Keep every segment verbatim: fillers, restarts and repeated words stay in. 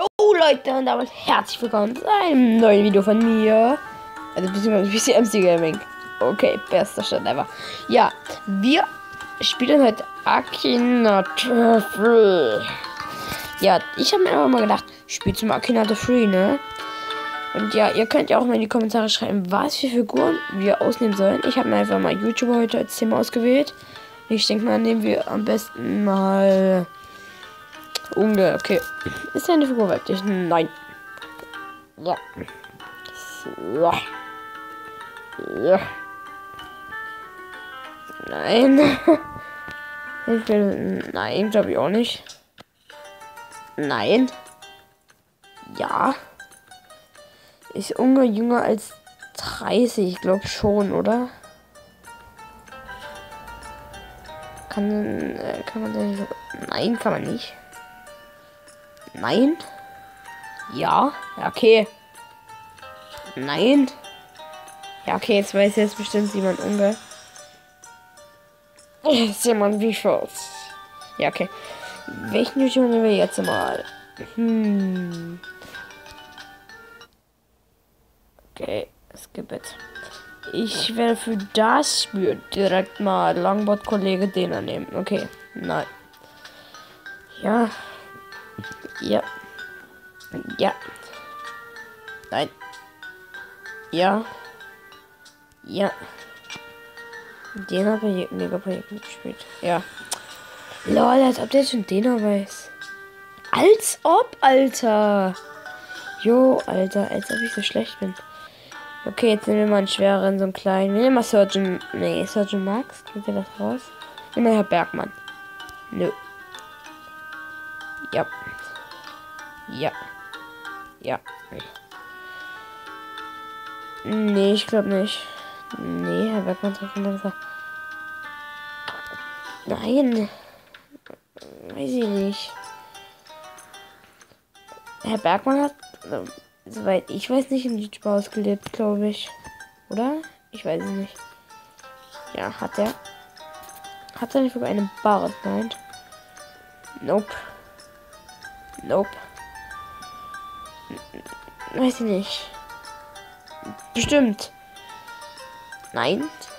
Jo Leute, und damit herzlich willkommen zu einem neuen Video von mir. Also beziehungsweise P C M C Gaming. Okay, bester Start ever. Ja, wir spielen heute Akinator Free. Ja, ich habe mir einfach mal gedacht, spielt zum Akinator Free, ne? Und ja, ihr könnt ja auch mal in die Kommentare schreiben, was für Figuren wir ausnehmen sollen. Ich habe mir einfach mal YouTuber heute als Thema ausgewählt. Ich denke mal, nehmen wir am besten mal Unge. Okay. Ist eine Figur weiblich? Nein. Ja. So. Ja. Nein. Ich will. Nein, glaube ich auch nicht. Nein. Ja. Ist Unge jünger als dreißig? Ich glaube schon, oder? Kann, äh, kann man denn. Nein, kann man nicht. Nein. Ja. Ja, okay. Nein. Ja, okay, jetzt weiß jetzt bestimmt jemand Unge. Ist jemand wie Schwarz. Ja, okay. Welchen YouTuber nehmen wir jetzt mal? Hm. Okay, skip it. Ich werde für das Spiel direkt mal Longboard-Kollege Dena nehmen. Okay, nein. Ja. Ja. Ja. Nein. Ja. Ja. Dena Projekt, Mega Projekt mitgespielt. Ja. Lol, als ob der schon Dena weiß. Als ob, Alter. Jo, Alter, als ob ich so schlecht bin. Okay, jetzt nehmen wir mal einen schwereren, so einen kleinen. Wir nehmen mal Surgeon. Nee, Surgeon Max. Kriegt ihr das raus? Nehmen wir Herr Bergmann. Nö. Ja. Ja. Ja. Nee, ich glaube nicht. Nee, Herr Bergmann trifft langsam. Nein. Weiß ich nicht. Herr Bergmann hat, also, soweit ich weiß, nicht in YouTuber ausgelebt, glaube ich. Oder? Ich weiß es nicht. Ja, hat er. Hat er nicht sogar einen Bart? Nein. Nope. Nope. Weiß ich nicht. Bestimmt. Nein.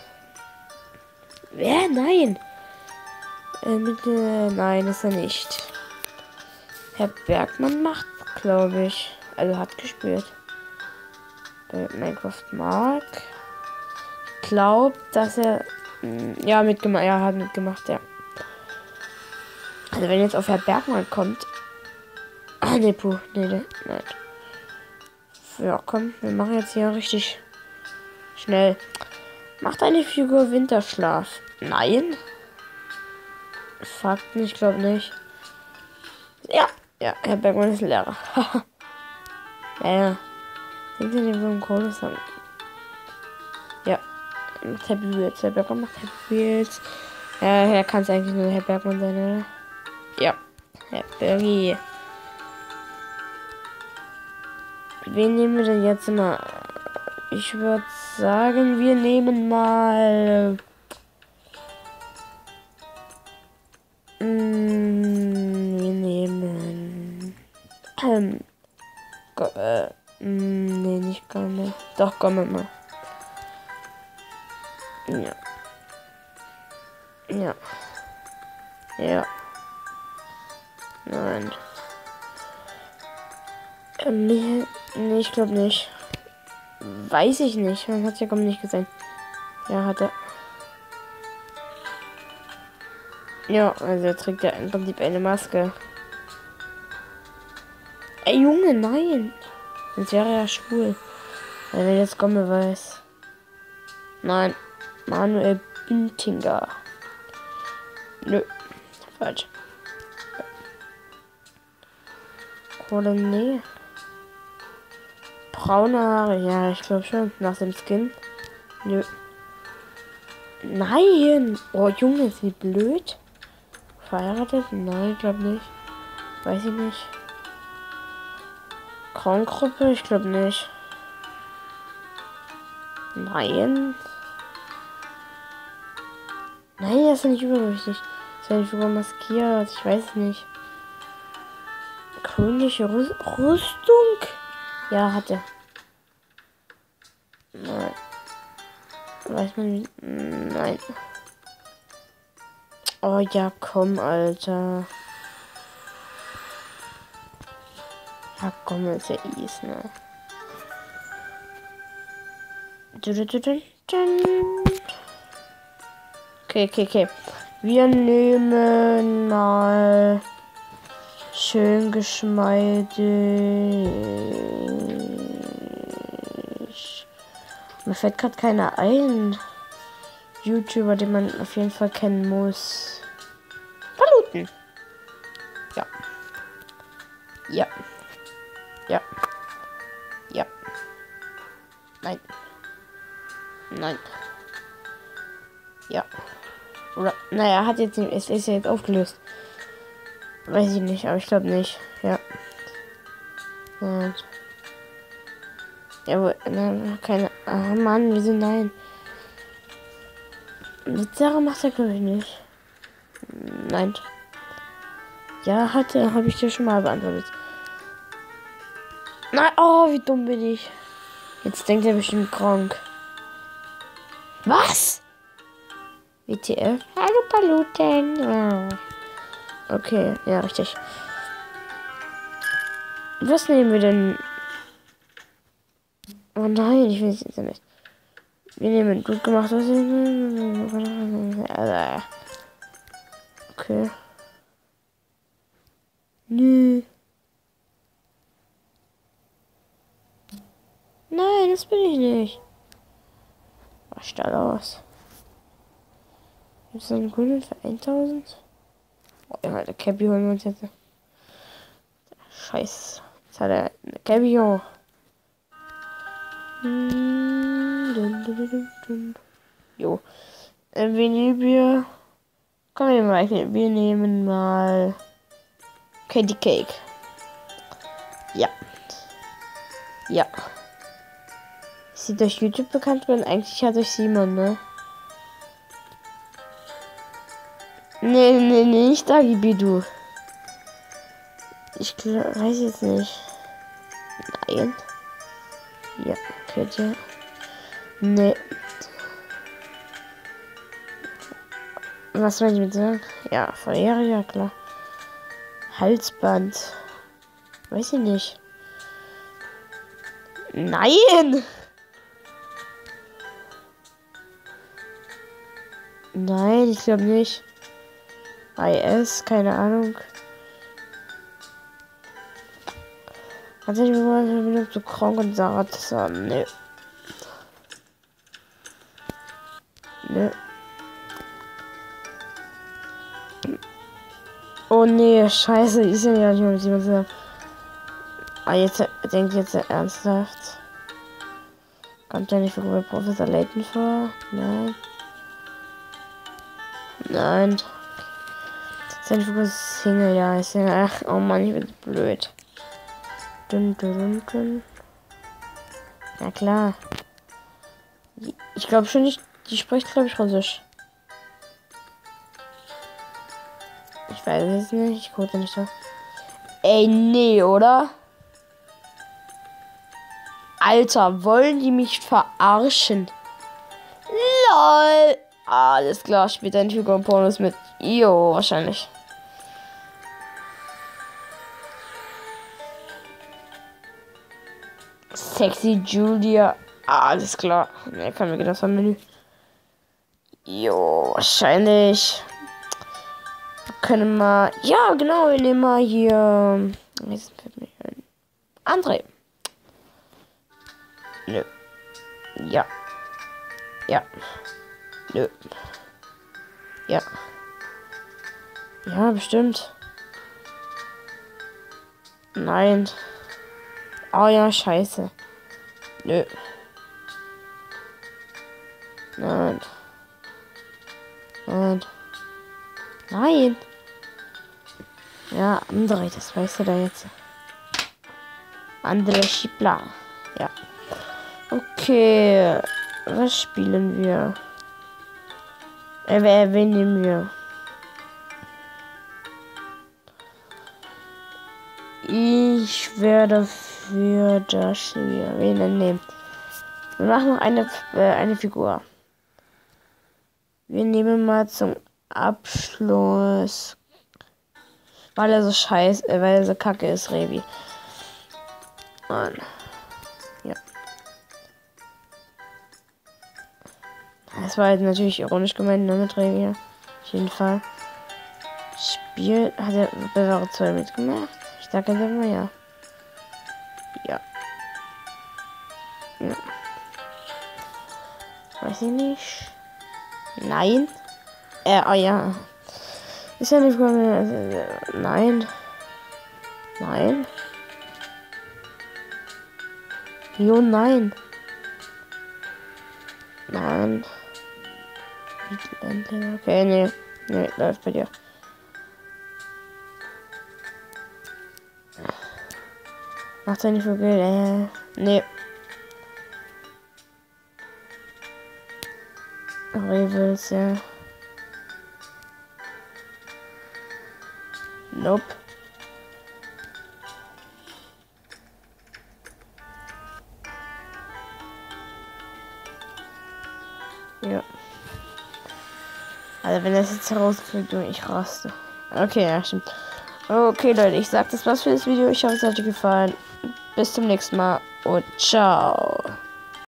Wer? Nein. Äh, bitte. Nein, ist er nicht. Herr Bergmann macht, glaube ich. Also hat gespielt. Bei Minecraft Mark. Glaubt, dass er. Mh, ja, mitgemacht. Ja, hat mitgemacht, ja. Also wenn jetzt auf Herr Bergmann kommt. Ah, ne, puh. Nee, nee, nein. Ja, komm, wir machen jetzt hier richtig schnell. Macht eine Figur Winterschlaf? Nein. Fakten, ich glaube nicht. Ja, ja, Herr Bergmann ist Lehrer. ja, ja. Denkt ihr, den würden Kohle sagen? Ja. Macht Happy Wheels. Herr Bergmann macht Happy Wheels. Ja, er kann es eigentlich nur Herr Bergmann sein, oder? Ja. Herr Bergi. Wen nehmen wir denn jetzt mal? Ich würde sagen, wir nehmen mal. Mm, wir nehmen. Ähm. Go, äh, mm, nee, nicht Gomme. Doch, Gomme mal. Ja. Ja. Ja. Nein. Ähm, nee, nee, ich glaube nicht. Weiß ich nicht. Man hat ja Gomme nicht gesehen. Ja, hat er. Ja, also er trägt ja im Prinzip eine Maske. Ey, Junge, nein. Das wäre ja schwul. Wenn er jetzt Gomme weiß. Nein. Manuel Bintinger. Nö. Falsch. Oder nee. Braune Haare. Ja, ich glaube schon. Nach dem Skin. Nö. Nein. Oh, Junge, ist sie blöd? Verheiratet? Nein, ich glaube nicht. Weiß ich nicht. Krankgruppe? Ich glaube nicht. Nein. Nein, das ist nicht übergewichtig. Ist ja nicht sogar maskiert. Ich weiß es nicht. königliche Rüs Rüstung? Ja, hatte. Nein. Weiß man nicht. Nein. Oh ja, komm, Alter. Ja, komm, ist ja easy, ne? Okay, okay, okay. Wir nehmen mal schön geschmeidig. Mir fällt gerade keiner ein. YouTuber, den man auf jeden Fall kennen muss. Paluten. Ja. Ja. Ja. Ja. Nein. Nein. Ja. Oder, naja, hat jetzt nicht, es ist ja jetzt aufgelöst. Weiß ich nicht, aber ich glaube nicht. Ja. Ja. Ja, na, keine. Ah, Mann, wieso nein? Mit Sarah macht er, glaube ich, nicht. Nein. Ja, hatte, habe ich dir schon mal beantwortet. Nein, oh, wie dumm bin ich. Jetzt denkt er bestimmt krank. Was? W T F? Hallo Paluten. Ja. Okay, ja, richtig. Was nehmen wir denn? Oh nein, ich will es jetzt nicht. Wir nehmen gut gemacht. Okay. Nö. Nein, das bin ich nicht. Was da los? Gibt es einen Kunden für tausend? Oh, ja, der Cappy holen wir uns jetzt. Scheiße. Jetzt hat er eine Cappy. Jo. Äh, wir nehmen wir. Komm, wir mal. Wir nehmen mal. Candy Cake. Ja. Ja. Ist sie durch YouTube bekannt worden? Eigentlich ja durch Simon, ne? Nee, nee, nee, nicht Dagibidu. Ich glaub, weiß jetzt nicht. Nein. Ja, okay, ja. Nee. Was soll ich mit sagen? Ja, Verehrer, ja klar. Halsband. Weiß ich nicht. Nein! Nein, ich glaube nicht. I S, keine Ahnung. Hat sich wieder so krank und Sarah zusammen. Nö. Nö. Oh nee, scheiße, ist ja nicht mehr mit jemandem. Ah, jetzt denkt jetzt ernsthaft. Kommt ja nicht für Professor Layton vor? Nein. Nein. Sein Figur Single, ja, ist ja. Ach, oh Mann, ich bin blöd. Dun, dun, dun, dun. Ja klar. Ich glaube schon nicht. Die spricht, glaube ich, Russisch. Ich weiß es nicht. Ich gucke nicht so. Ey, nee, oder? Alter, wollen die mich verarschen? LOL. Alles klar, spielt ein Figur Pornos mit. Jo, wahrscheinlich. Sexy Julia. Alles klar. Mehr kann mir das vom Menü. Jo, wahrscheinlich. Wir können mal. Ja, genau, wir nehmen mal hier. Jetzt fällt mir ein. André. Nö. Ja. Ja. Nö. Ja. Ja, bestimmt. Nein. Oh ja, scheiße. Nö. Nein. Nein. Nein. Ja, andere, das weißt du da jetzt. Andere Schipla. Ja. Okay. Was spielen wir? Äh, wer, wen nehmen wir? wäre dafür das hier. Wen denn nehmen? Wir machen noch eine, äh, eine Figur. Wir nehmen mal zum Abschluss. Weil er so scheiße, äh, weil er so kacke ist, Revi. Mann. Ja. Das war halt natürlich ironisch gemeint, ne, mit Revi. Auf jeden Fall. Spiel. Hat er Bewahrer zwei mitgemacht? Ich sage jetzt mal ja. Ja. Ja. Weiß ich nicht. Nein. Äh, ah ja. Ist ja nicht. Nein. Nein. Jo, nein. Nein. Okay, nee. Nee, läuft bei dir. Macht ja nicht so viel. Äh, nee. Revels, ja. Nope. Ja. Also wenn das jetzt herausfliegt und ich raste. Okay, ja, stimmt. Okay, Leute, ich sag das war's für das Video. Ich hoffe, es hat euch gefallen. Bis zum nächsten Mal und ciao.